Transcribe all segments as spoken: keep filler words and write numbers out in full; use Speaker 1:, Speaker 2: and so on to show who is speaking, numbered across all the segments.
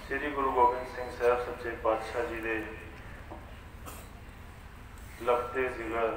Speaker 1: श्री गुरु गोबिंद सिंह साहब सच्चे पातशाह जी के लखते जिगर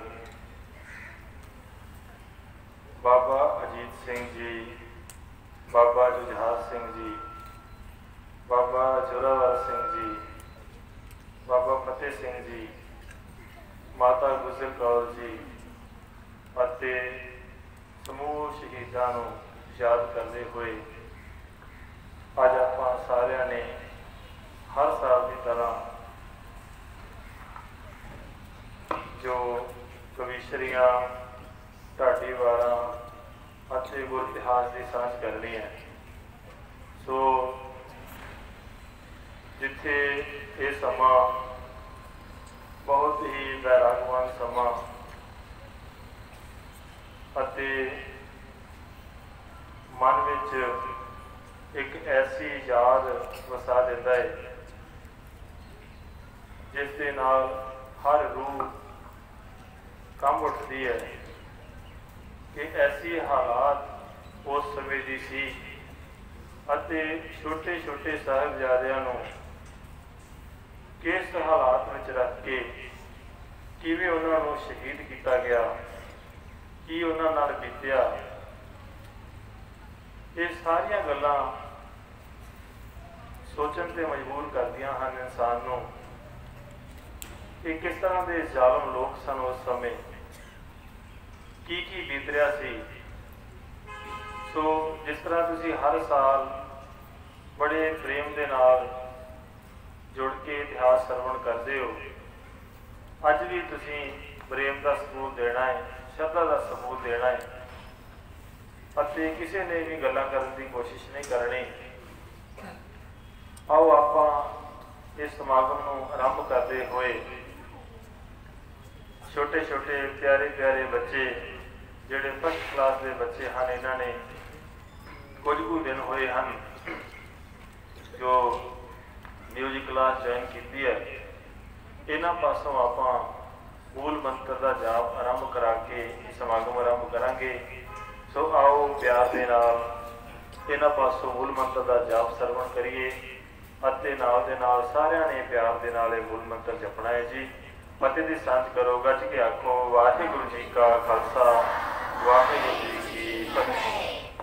Speaker 1: बाबा अजीत सिंह जी, बाबा जुझार सिंह जी, बाबा जोरावर सिंह जी, बाबा फतेह सिंह जी, माता गुजर कौर जी ਅਤੇ समूह शहीदों को याद करते हुए अज आप सारिਆਂ ने हर साल की तरह जो कविशरियां ढाडी वारां ਅਤੇ गुर इतिहास की सांझ करनी है। सो जिथे ये समा बहुत ही वैरागवान समा ਅਤੇ मन विच एक ऐसी याद वसा दिंदा है जिस दे नाल हर रूह कंब उठती है कि ऐसी हालात उस समय दी सी ਅਤੇ छोटे छोटे साहिबजादियां नूं किस हालात विच रख के किवें उन्हां नूं शहीद किया गया, की उन्हां नाल बीतिया। ये सारिया गल्लां सोचण ते मजबूर करदियां हन इंसान नूं कि किस तरह के जालम लोग सन उस समय, की की बीत रहा सी। सो जिस तरह तुसी हर साल बड़े प्रेम दे नाल जुड़ के इतिहास सरवण करते हो, अज भी तुसी प्रेम का सबूत देना है, श्रद्धा का सबूत देना है ਅਤੇ किसी ने भी गल्लां करन दी कोशिश नहीं करनी। आओ आपां इस समागम नूं आरंभ करते हुए छोटे छोटे प्यारे प्यारे बच्चे जिहड़े फस्ट क्लास के बच्चे हैं, इन्हां ने कुछ कुछ दिन होए हैं जो म्यूजिक क्लास ज्वाइन की है, इन्हां पासों आपां मूल मंत्र का जाप आरंभ करा के समागम आरंभ करांगे। सो आओ प्यार के नाल इन्हां पासों मूल मंत्र का जाप सरवण करिए ਅਤੇ नाल दे नाल सारिਆਂ ने प्यार के नाल मूल मंत्र जपना है जी। फतेह दी सांझ करो, गज के आखो वाहिगुरू जी का खालसा वाहिगुरू जी की फतेह।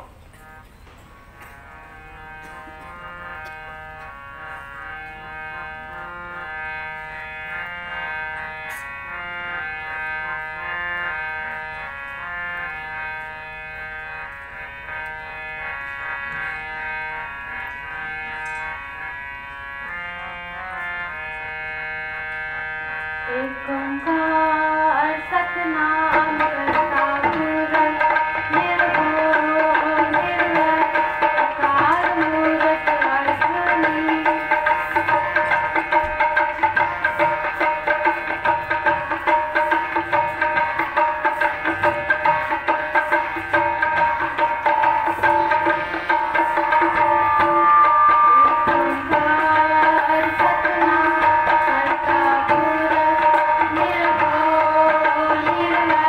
Speaker 2: एक ओंकार सतनाम करता पुरख निर्भयो निर्वैर अकाल मूरत अजूनी। निर्भय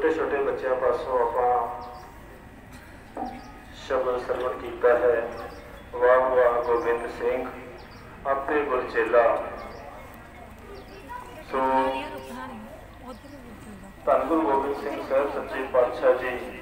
Speaker 3: छोटे छोटे बच्चों पासों आप शब्द सरवण किया है, वाह वाह गोबिंद सिंह आपे गुरचेला। सो धन गुरु गोबिंद सिंह साहब सच्चे पातशाह जी